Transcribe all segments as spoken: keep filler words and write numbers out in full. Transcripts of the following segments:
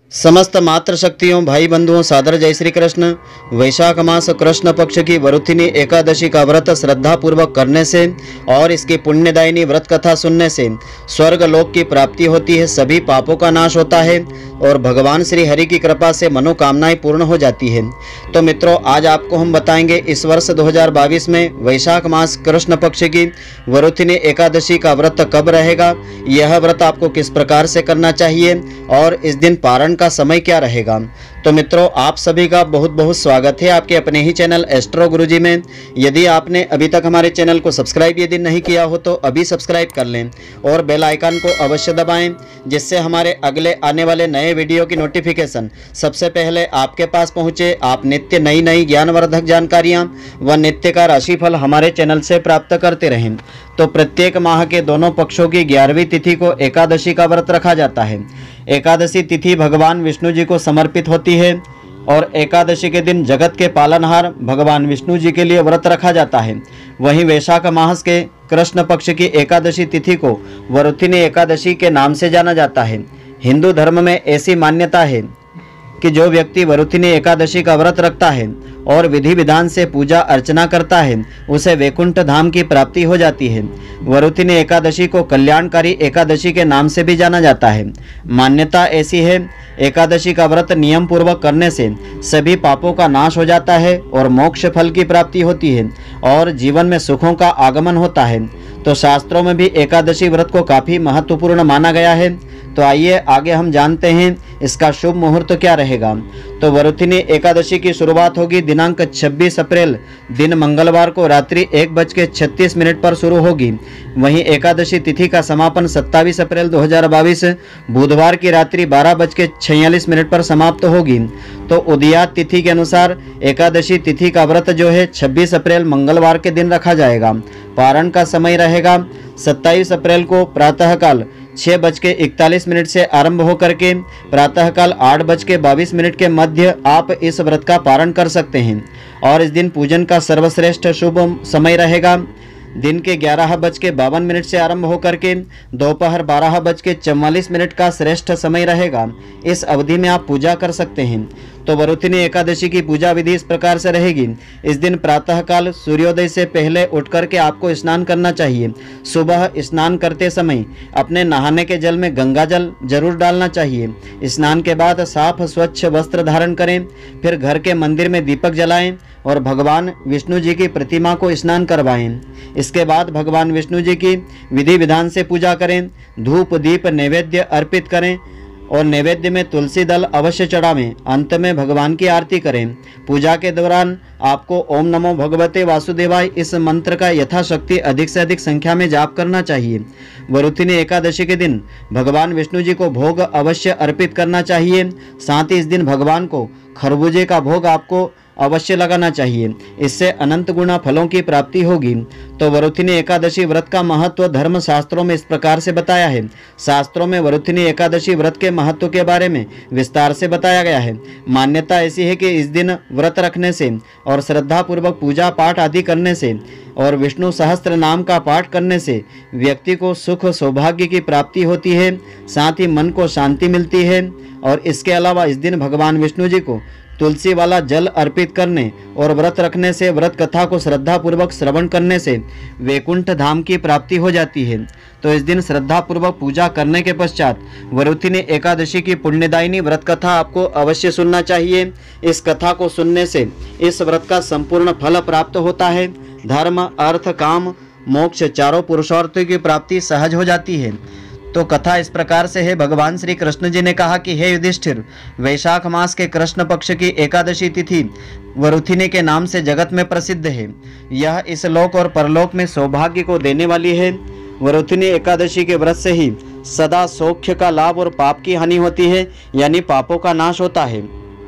समस्त मातृशक्तियों भाई बंधुओं सादर जय श्री कृष्ण। वैशाख मास कृष्ण पक्ष की वरुथिनी एकादशी का व्रत श्रद्धा पूर्वक करने से और इसकी पुण्यदायिनी व्रत कथा सुनने से स्वर्ग लोक की प्राप्ति होती है, सभी पापों का नाश होता है और भगवान श्री हरि की कृपा से मनोकामनाएं पूर्ण हो जाती है। तो मित्रों, आज आपको हम बताएंगे इस वर्ष दो हज़ार बाईस में वैशाख मास कृष्ण पक्ष की वरुथिनी एकादशी का व्रत कब रहेगा, यह व्रत आपको किस प्रकार से करना चाहिए और इस दिन पारण का समय क्या रहेगा। तो मित्रों, आप सभी का बहुत बहुत स्वागत है आपके अपने ही चैनल एस्ट्रो गुरुजी में। यदि आपने अभी तक हमारे चैनल को सब्सक्राइब यदि नहीं किया हो तो अभी सब्सक्राइब कर लें और बेल आइकन को अवश्य दबाएं, जिससे हमारे अगले आने वाले नए वीडियो की नोटिफिकेशन सबसे पहले आपके पास पहुंचे। आप नित्य नई नई ज्ञानवर्धक जानकारियां व नित्य का राशिफल हमारे चैनल से प्राप्त करते रहें। तो प्रत्येक माह के दोनों पक्षों की ग्यारहवीं तिथि को एकादशी का व्रत रखा जाता है। एकादशी तिथि भगवान विष्णु जी को समर्पित होती है और एकादशी के दिन जगत के पालनहार भगवान विष्णु जी के लिए व्रत रखा जाता है। वहीं वैशाख मास के कृष्ण पक्ष की एकादशी तिथि को वरुथिनी एकादशी के नाम से जाना जाता है। हिंदू धर्म में ऐसी मान्यता है कि जो व्यक्ति वरुथिनी एकादशी का व्रत रखता है और विधि विधान से पूजा अर्चना करता है उसे वैकुंठ धाम की प्राप्ति हो जाती है। वरुथिनी एकादशी को कल्याणकारी एकादशी के नाम से भी जाना जाता है। मान्यता ऐसी है, एकादशी का व्रत नियम पूर्वक करने से सभी पापों का नाश हो जाता है और मोक्ष फल की प्राप्ति होती है और जीवन में सुखों का आगमन होता है। तो शास्त्रों में भी एकादशी व्रत को काफ़ी महत्वपूर्ण माना गया है। तो आइए आगे हम जानते हैं इसका शुभ मुहूर्त क्या रहेगा। तो वरुथिनी एकादशी की शुरुआत होगी दिनांक छब्बीस अप्रैल दिन मंगलवार को रात्रि एक बज के छत्तीस मिनट पर शुरू होगी। वहीं एकादशी तिथि का समापन सत्ताईस अप्रैल दो हज़ार बाईस बुधवार की रात्रि बारह बज के छियालीस मिनट पर समाप्त होगी। तो उदयात तिथि के अनुसार एकादशी तिथि का व्रत जो है छब्बीस अप्रैल मंगलवार के दिन रखा जाएगा। पारण का समय रहेगा सत्ताईस अप्रैल को प्रातःकाल छः बज के इकतालीस मिनट से आरंभ होकर के प्रातःकाल आठ बज के बाईस मिनट के मध्य आप इस व्रत का पारण कर सकते हैं। और इस दिन पूजन का सर्वश्रेष्ठ शुभ समय रहेगा दिन के ग्यारह बज के बावन मिनट से आरंभ होकर के दोपहर बारह बज के चौवालीस मिनट का श्रेष्ठ समय रहेगा। इस अवधि में आप पूजा कर सकते हैं। तो वरुथिनी एकादशी की पूजा विधि इस प्रकार से रहेगी। इस दिन प्रातःकाल सूर्योदय से पहले उठ करके आपको स्नान करना चाहिए। सुबह स्नान करते समय अपने नहाने के जल में गंगा जल जरूर डालना चाहिए। स्नान के बाद साफ स्वच्छ वस्त्र धारण करें, फिर घर के मंदिर में दीपक जलाएं और भगवान विष्णु जी की प्रतिमा को स्नान करवाएं। इसके बाद भगवान विष्णु जी की विधि विधान से पूजा करें, धूप दीप नैवेद्य अर्पित करें और नैवेद्य में तुलसी दल अवश्य चढ़ावें। अंत में भगवान की आरती करें। पूजा के दौरान आपको ओम नमो भगवते वासुदेवाय इस मंत्र का यथाशक्ति अधिक से अधिक संख्या में जाप करना चाहिए। वरुथिनी एकादशी के दिन भगवान विष्णु जी को भोग अवश्य अर्पित करना चाहिए। साथ ही इस दिन भगवान को खरबूजे का भोग आपको अवश्य लगाना चाहिए। इससे अनंत गुना फलों की प्राप्ति होगी। तो वरुथिनी एकादशी व्रत का महत्व धर्म शास्त्रों में इस प्रकार से बताया है। शास्त्रों में वरुथिनी एकादशी व्रत के महत्व के बारे में विस्तार से बताया गया है। मान्यता ऐसी है कि इस दिन व्रत रखने से और श्रद्धा पूर्वक पूजा पाठ आदि करने से और विष्णु सहस्त्र नाम का पाठ करने से व्यक्ति को सुख सौभाग्य की प्राप्ति होती है, साथ ही मन को शांति मिलती है। और इसके अलावा इस दिन भगवान विष्णु जी को तुलसी वाला जल अर्पित करने और व्रत रखने से, व्रत कथा को श्रद्धा पूर्वक श्रवण करने से वैकुंठ धाम की प्राप्ति हो जाती है। तो इस दिन श्रद्धा पूर्वक पूजा करने के पश्चात वरुथिनी एकादशी की पुण्यदायिनी व्रत कथा आपको अवश्य सुनना चाहिए। इस कथा को सुनने से इस व्रत का संपूर्ण फल प्राप्त होता है। धर्म अर्थ काम मोक्ष चारों पुरुषार्थों की प्राप्ति सहज हो जाती है। तो कथा इस प्रकार से है। भगवान श्री कृष्ण जी ने कहा कि हे युधिष्ठिर, वैशाख मास के कृष्ण पक्ष की एकादशी तिथि वरुथिनी के नाम से जगत में प्रसिद्ध है। यह इस लोक और परलोक में सौभाग्य को देने वाली है। वरुथिनी एकादशी के व्रत से ही सदा सौख्य का लाभ और पाप की हानि होती है, यानी पापों का नाश होता है।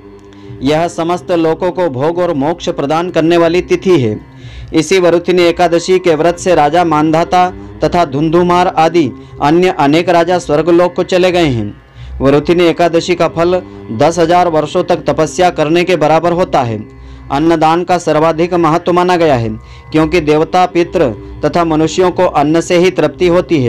यह समस्त लोकों को भोग और मोक्ष प्रदान करने वाली तिथि है। इसी वरुथिनी एकादशी के व्रत से राजा मांधाता तथा धुंधुमार आदि अन्य अनेक राजा स्वर्गलोक को चले गए हैं। वरुथिनी एकादशी का फल दस हजार वर्षों तक तपस्या करने के बराबर होता है। अन्नदान का सर्वाधिक महत्व माना गया है, क्योंकि देवता पितृ तथा मनुष्यों को अन्न से ही तृप्ति होती है।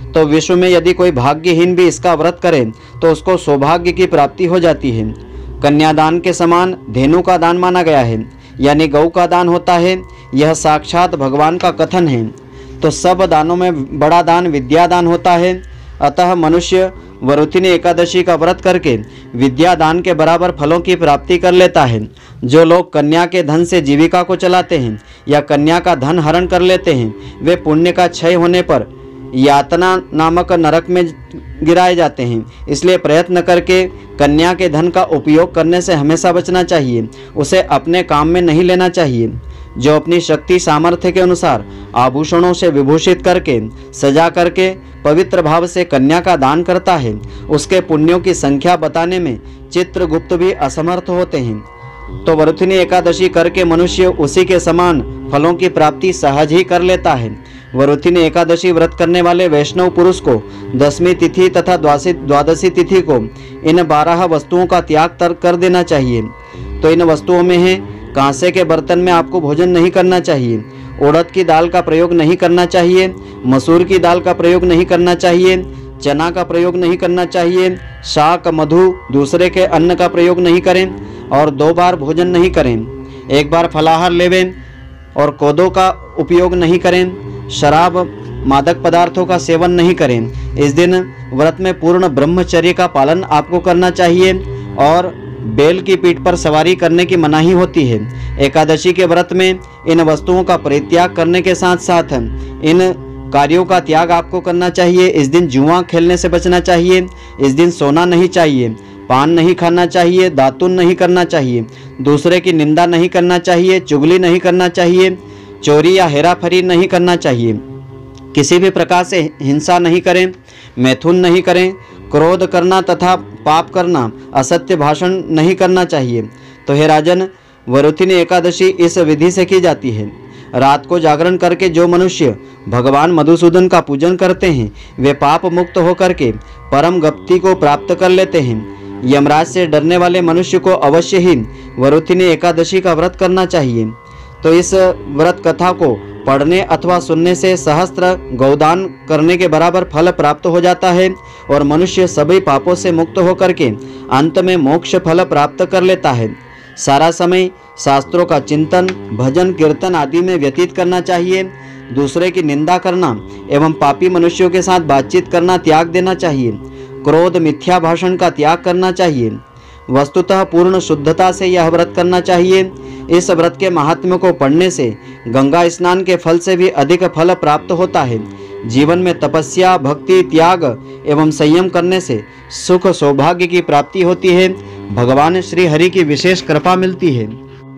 तो विश्व में यदि कोई भाग्यहीन भी इसका व्रत करे तो उसको सौभाग्य की प्राप्ति हो जाती है। कन्यादान के समान धेनु का दान माना गया है, यानी गौ का दान होता है। यह साक्षात भगवान का कथन है। तो सब दानों में बड़ा दान विद्यादान होता है। अतः मनुष्य वरुथिनी एकादशी का व्रत करके विद्या दान के बराबर फलों की प्राप्ति कर लेता है। जो लोग कन्या के धन से जीविका को चलाते हैं या कन्या का धन हरण कर लेते हैं, वे पुण्य का क्षय होने पर यातना नामक नरक में गिराए जाते हैं। इसलिए प्रयत्न करके कन्या के धन का उपयोग करने से हमेशा बचना चाहिए। उसे अपने काम में नहीं लेना चाहिए। जो अपनी शक्ति सामर्थ्य के अनुसार आभूषणों से विभूषित करके सजा करके पवित्र भाव से कन्या का दान करता है, उसके पुण्यों की संख्या बताने में चित्रगुप्त भी असमर्थ होते हैं। तो वरुथिनी एकादशी करके मनुष्य उसी के समान फलों की प्राप्ति सहज ही कर लेता है। वरुथिनी एकादशी व्रत करने वाले वैष्णव पुरुष को दसवीं तिथि तथा द्वादशी तिथि को इन बारह वस्तुओं का त्याग कर देना चाहिए। तो इन वस्तुओं में है, कांसे के बर्तन में आपको भोजन नहीं करना चाहिए, उड़द की दाल का प्रयोग नहीं करना चाहिए, मसूर की दाल का प्रयोग नहीं करना चाहिए, चना का प्रयोग नहीं करना चाहिए, शाक मधु दूसरे के अन्न का प्रयोग नहीं करें और दो बार भोजन नहीं करें। एक बार फलाहार लेवें और कोदो का उपयोग नहीं करें। शराब मादक पदार्थों का सेवन नहीं करें। इस दिन व्रत में पूर्ण ब्रह्मचर्य का पालन आपको करना चाहिए और बैल की पीठ पर सवारी करने की मनाही होती है। एकादशी के व्रत में इन वस्तुओं का परित्याग करने के साथ साथ इन कार्यों का त्याग आपको करना चाहिए। इस दिन जुआ खेलने से बचना चाहिए। इस दिन सोना नहीं चाहिए, पान नहीं खाना चाहिए, दातुन नहीं करना चाहिए, दूसरे की निंदा नहीं करना चाहिए, चुगली नहीं करना चाहिए, चोरी या हेराफेरी नहीं करना चाहिए, किसी भी प्रकार से हिंसा नहीं करें, मैथुन नहीं करें, क्रोध करना तथा पाप करना, असत्य भाषण नहीं करना चाहिए। तो हे राजन, वरुथिनी एकादशी इस विधि से की जाती है। रात को जागरण करके जो मनुष्य भगवान मधुसूदन का पूजन करते हैं, वे पाप मुक्त होकर के परम गति को प्राप्त कर लेते हैं। यमराज से डरने वाले मनुष्य को अवश्य ही वरुथिनी एकादशी का व्रत करना चाहिए। तो इस व्रत कथा को पढ़ने अथवा सुनने से सहस्त्र गौदान करने के बराबर फल प्राप्त हो जाता है और मनुष्य सभी पापों से मुक्त होकर के अंत में मोक्ष फल प्राप्त कर लेता है। सारा समय शास्त्रों का चिंतन, भजन, कीर्तन आदि में व्यतीत करना चाहिए। दूसरे की निंदा करना एवं पापी मनुष्यों के साथ बातचीत करना त्याग देना चाहिए। क्रोध, मिथ्या भाषण का त्याग करना चाहिए। वस्तुतः पूर्ण शुद्धता से यह व्रत करना चाहिए। इस व्रत के महात्म्य को पढ़ने से गंगा स्नान के फल से भी अधिक फल प्राप्त होता है। जीवन में तपस्या, भक्ति, त्याग एवं संयम करने से सुख सौभाग्य की प्राप्ति होती है। भगवान श्री हरि की विशेष कृपा मिलती है।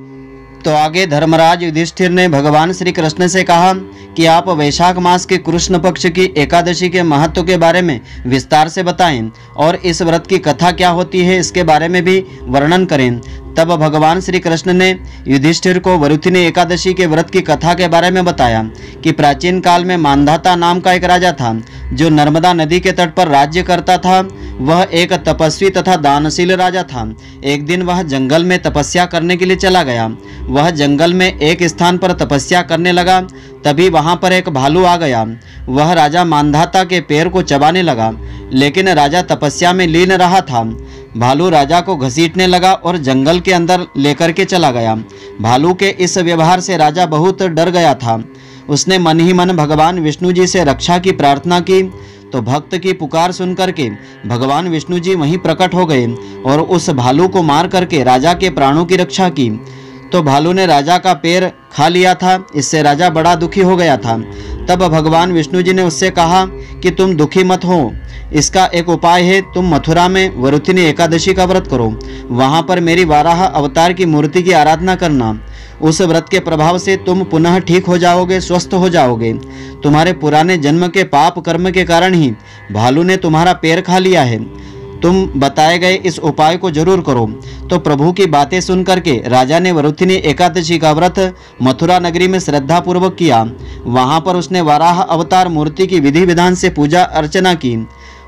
तो आगे धर्मराज युधिष्ठिर ने भगवान श्री कृष्ण से कहा कि आप वैशाख मास के कृष्ण पक्ष की एकादशी के महत्व के बारे में विस्तार से बताएं और इस व्रत की कथा क्या होती है इसके बारे में भी वर्णन करें। तब भगवान श्री कृष्ण ने युधिष्ठिर को वरुथिनी एकादशी के व्रत की कथा के बारे में बताया कि प्राचीन काल में मांधाता नाम का एक राजा था जो नर्मदा नदी के तट पर राज्य करता था। वह एक तपस्वी तथा दानशील राजा था। एक दिन वह जंगल में तपस्या करने के लिए चला गया। वह जंगल में एक स्थान पर तपस्या करने लगा। तभी वहां पर एक भालू आ गया। वह राजा मांधाता के पैर को चबाने लगा, लेकिन राजा तपस्या में लीन रहा था। भालू राजा को घसीटने लगा और जंगल के अंदर लेकर के चला गया। भालू के इस व्यवहार से राजा बहुत डर गया था। उसने मन ही मन भगवान विष्णु जी से रक्षा की प्रार्थना की। तो भक्त की पुकार सुनकर के भगवान विष्णु जी वहीं प्रकट हो गए और उस भालू को मार करके राजा के प्राणों की रक्षा की। तो भालू ने राजा का पैर खा लिया था। इससे राजा बड़ा दुखी हो गया था। तब भगवान विष्णु जी ने उससे कहा कि तुम दुखी मत हो, इसका एक उपाय है। तुम मथुरा में वरुथिनी एकादशी का व्रत करो। वहाँ पर मेरी वाराह अवतार की मूर्ति की आराधना करना। उस व्रत के प्रभाव से तुम पुनः ठीक हो जाओगे, स्वस्थ हो जाओगे। तुम्हारे पुराने जन्म के पाप कर्म के कारण ही भालू ने तुम्हारा पैर खा लिया है। तुम बताए गए इस उपाय को जरूर करो। तो प्रभु की बातें सुन करके राजा ने वरुथिनी एकादशी का व्रत मथुरा नगरी में श्रद्धा पूर्वक किया। वहाँ पर उसने वाराह अवतार मूर्ति की विधि विधान से पूजा अर्चना की।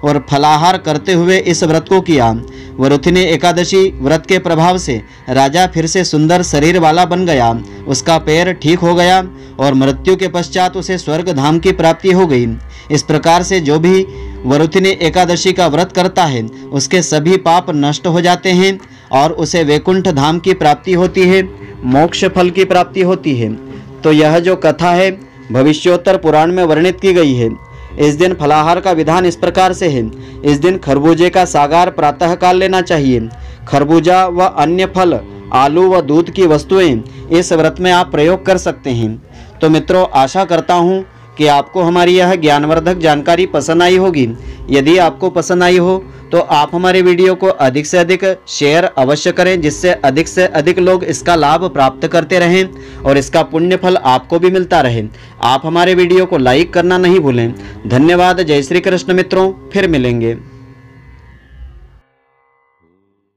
और फलाहार करते हुए इस व्रत को किया। वरुथिनी एकादशी व्रत के प्रभाव से राजा फिर से सुंदर शरीर वाला बन गया, उसका पैर ठीक हो गया और मृत्यु के पश्चात उसे स्वर्ग धाम की प्राप्ति हो गई। इस प्रकार से जो भी वरुथिनी एकादशी का व्रत करता है उसके सभी पाप नष्ट हो जाते हैं और उसे वैकुंठ धाम की प्राप्ति होती है, मोक्ष फल की प्राप्ति होती है। तो यह जो कथा है भविष्योत्तर पुराण में वर्णित की गई है। इस दिन फलाहार का विधान इस प्रकार से है। इस दिन खरबूजे का सागार प्रातः काल लेना चाहिए। खरबूजा व अन्य फल, आलू व दूध की वस्तुएं इस व्रत में आप प्रयोग कर सकते हैं। तो मित्रों, आशा करता हूँ कि आपको हमारी यह ज्ञानवर्धक जानकारी पसंद आई होगी। यदि आपको पसंद आई हो तो आप हमारे वीडियो को अधिक से अधिक शेयर अवश्य करें, जिससे अधिक से अधिक लोग इसका लाभ प्राप्त करते रहें और इसका पुण्य फल आपको भी मिलता रहे। आप हमारे वीडियो को लाइक करना नहीं भूलें। धन्यवाद। जय श्री कृष्ण मित्रों, फिर मिलेंगे।